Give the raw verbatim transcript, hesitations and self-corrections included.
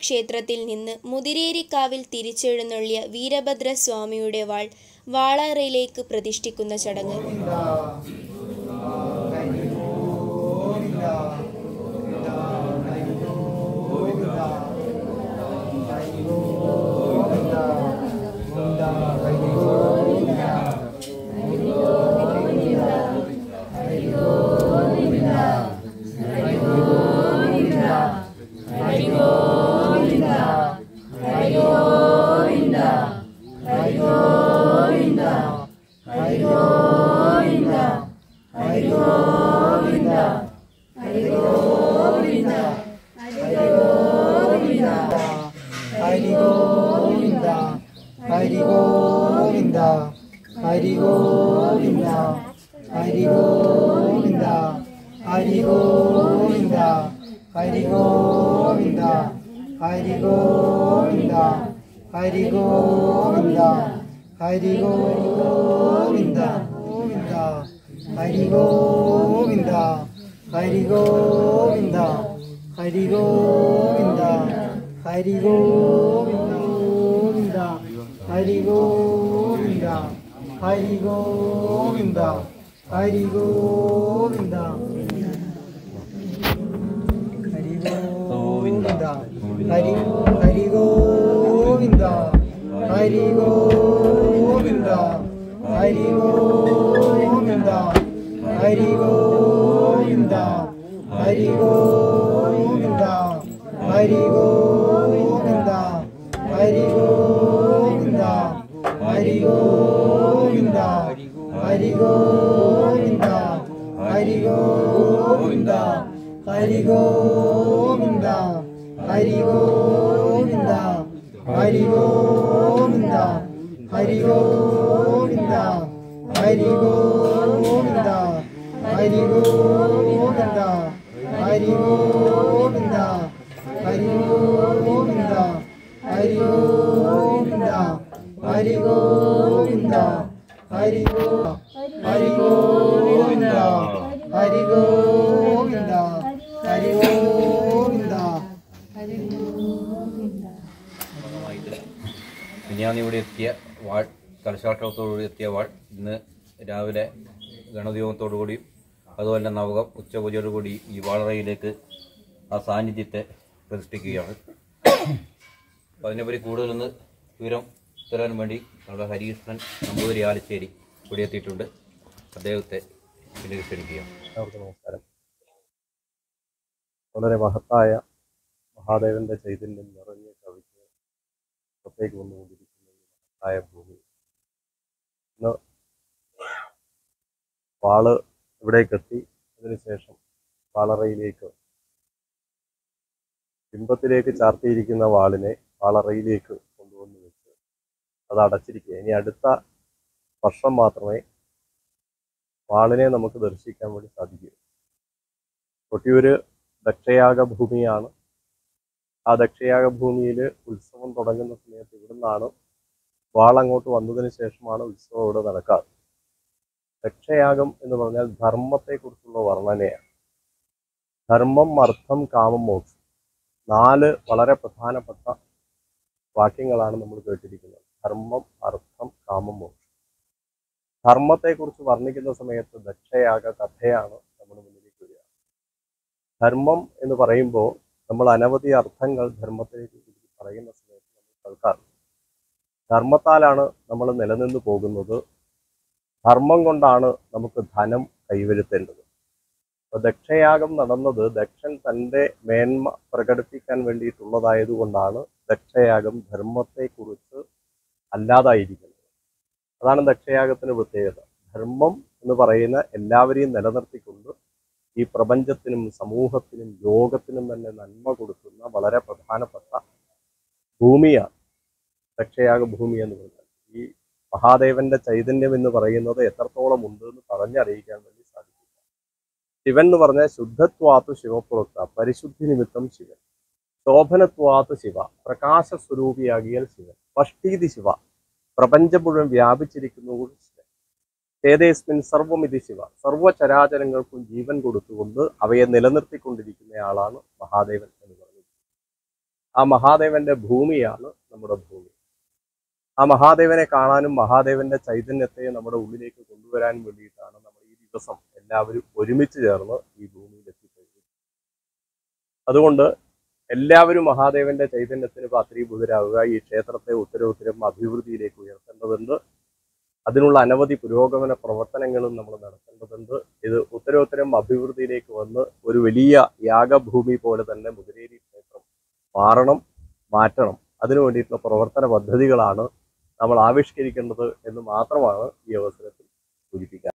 ക്ഷേത്രത്തിൽ നിന്ന് മുതിരേരിക്കാവിൽ തിരിച്ചെഴുന്നള്ളിയ വീരഭദ്രസ്വാമിയുടെ വാൾ വാളറയിലേക്ക് പ്രതിഷ്ഠിക്കുന്ന ചടങ്ങ്. മിനിയാന്നിവിടെ എത്തിയ വാൾ കലശാട്ടത്തോടുകൂടി എത്തിയ വാൾ ഇന്ന് രാവിലെ ഗണദൈവത്തോടുകൂടി അതുപോലെ നവകം ഉച്ചപൂജയോടുകൂടി ഈ വാളറയിലേക്ക് ആ സാന്നിധ്യത്തെ പ്രതിഷ്ഠിക്കുകയാണ്. അപ്പോൾ അതിനെപ്പറ്റി കൂടുതലൊന്ന് വിവരം തരാൻ വേണ്ടി നമ്മുടെ ഹരികൃഷ്ണൻ നമ്പൂതിരി ആലശ്ശേരി ഇവിടെ എത്തിയിട്ടുണ്ട്. അദ്ദേഹത്തെ പിന്നെ ക്ഷണിക്കുകയാണ്. നമസ്കാരം. വളരെ മഹത്തായ മഹാദേവന്റെ ചൈതന്യം നിറഞ്ഞ കവിക്ക് പുറത്തേക്ക് വന്നുകൊണ്ടിരിക്കുന്ന മഹത്തായ ഭൂമി. ഇന്ന് വാള് ഇവിടേക്ക് എത്തി. അതിനുശേഷം വാളറയിലേക്ക് ബിംബത്തിലേക്ക് ചാർത്തിയിരിക്കുന്ന വാളിനെ വാളറയിലേക്ക് കൊണ്ടുവന്ന് വെച്ച് അത് അടച്ചിരിക്കുക. ഇനി അടുത്ത വർഷം മാത്രമേ വാളിനെ നമുക്ക് ദർശിക്കാൻ വേണ്ടി സാധിക്കൂ. കൊട്ടിയൂര് ദക്ഷയാഗ ഭൂമിയാണ്. ആ ദക്ഷയാഗ ഭൂമിയിൽ ഉത്സവം തുടങ്ങുന്ന സമയത്ത് ഇവിടുന്നാണ് വാൾ അങ്ങോട്ട് വന്നതിന് ശേഷമാണ് ഉത്സവം ഇവിടെ നടക്കാറ്. ദക്ഷയാഗം എന്ന് പറഞ്ഞാൽ ധർമ്മത്തെക്കുറിച്ചുള്ള വർണ്ണനയാണ്. ധർമ്മം, അർത്ഥം, കാമം, മോക്ഷം, നാല് വളരെ പ്രധാനപ്പെട്ട വാക്യങ്ങളാണ് നമ്മൾ കേട്ടിരിക്കുന്നത്. ധർമ്മം, അർത്ഥം, കാമം, മോക്ഷം. ധർമ്മത്തെക്കുറിച്ച് വർണ്ണിക്കുന്ന സമയത്ത് ദക്ഷയാഗ കഥയാണ് നമ്മുടെ മുന്നിലേക്ക് വരിക. ധർമ്മം എന്ന് പറയുമ്പോൾ നമ്മൾ അനവധി അർത്ഥങ്ങൾ ധർമ്മത്തിനെ കുറിച്ച് പറയുന്ന സമയത്ത് നമ്മൾ കേൾക്കാറുണ്ട്. ധർമ്മത്താലാണ് നമ്മൾ നിലനിന്ന് പോകുന്നത്. ധർമ്മം കൊണ്ടാണ് നമുക്ക് ധനം കൈവരുത്തേണ്ടത്. അപ്പോൾ ദക്ഷയാഗം നടന്നത് ദക്ഷൻ തൻ്റെ മേന്മ പ്രകടിപ്പിക്കാൻ വേണ്ടിയിട്ടുള്ളതായതുകൊണ്ടാണ് ദക്ഷയാഗം ധർമ്മത്തെക്കുറിച്ച് അല്ലാതായിരിക്കുന്നത്. അതാണ് ദക്ഷയാഗത്തിന് പ്രത്യേകത. ധർമ്മം എന്ന് പറയുന്ന എല്ലാവരെയും നിലനിർത്തിക്കൊണ്ട് ഈ പ്രപഞ്ചത്തിനും സമൂഹത്തിനും ലോകത്തിനും തന്നെ നന്മ കൊടുക്കുന്ന വളരെ പ്രധാനപ്പെട്ട ഭൂമിയാണ് ദക്ഷയാഗ ഭൂമി എന്ന് പറഞ്ഞാൽ. ഈ മഹാദേവന്റെ ചൈതന്യം എന്ന് പറയുന്നത് എത്രത്തോളം ഉണ്ട് എന്ന് പറഞ്ഞറിയിക്കാൻ വേണ്ടി സാധിക്കില്ല. ശിവൻ എന്ന് പറഞ്ഞാൽ ശുദ്ധത്വാത്ത് ശിവപുറത്ത, പരിശുദ്ധി നിമിത്തം ശിവൻ. ശോഭനത്വാത്ത് ശിവ, പ്രകാശ സ്വരൂപിയാകിയാൽ ശിവൻ. പഷ്ടീതി ശിവ, പ്രപഞ്ചം മുഴുവൻ വ്യാപിച്ചിരിക്കുന്നു ശിവൻ. ഏതേസ്മിൻ സർവമിതി ശിവ, സർവചരാചരങ്ങൾക്കും ജീവൻ കൊടുത്തുകൊണ്ട് അവയെ നിലനിർത്തിക്കൊണ്ടിരിക്കുന്നയാളാണ് മഹാദേവൻ എന്ന് പറയുന്നത്. ആ മഹാദേവന്റെ ഭൂമിയാണ് നമ്മുടെ ഭൂമി. ആ മഹാദേവനെ കാണാനും മഹാദേവന്റെ ചൈതന്യത്തെ നമ്മുടെ ഉള്ളിലേക്ക് കൊണ്ടുവരാനും വേണ്ടിയിട്ടാണ് നമ്മൾ ഈ ദിവസം എല്ലാവരും ഒരുമിച്ച് ചേർന്ന് ഈ ഭൂമിയിൽ എത്തിക്കഴിഞ്ഞു. അതുകൊണ്ട് എല്ലാവരും മഹാദേവന്റെ ചൈതന്യത്തിന് പാത്രീഭൂതരാകുക. ഈ ക്ഷേത്രത്തെ ഉത്തരോത്തരം അഭിവൃദ്ധിയിലേക്ക് ഉയർത്തേണ്ടതുണ്ട്. അതിനുള്ള അനവധി പുരോഗമന പ്രവർത്തനങ്ങളും നമ്മൾ നടത്തേണ്ടതുണ്ട്. ഇത് ഉത്തരോത്തരം അഭിവൃദ്ധിയിലേക്ക് വന്ന് ഒരു വലിയ യാഗഭൂമി പോലെ തന്നെ മുതിരേരി ക്ഷേത്രം മാറണം, മാറ്റണം. അതിനു വേണ്ടിയിട്ടുള്ള പ്രവർത്തന പദ്ധതികളാണ് നമ്മൾ ആവിഷ്കരിക്കേണ്ടത് എന്ന് മാത്രമാണ് ഈ അവസരത്തിൽ സൂചിപ്പിക്കുക.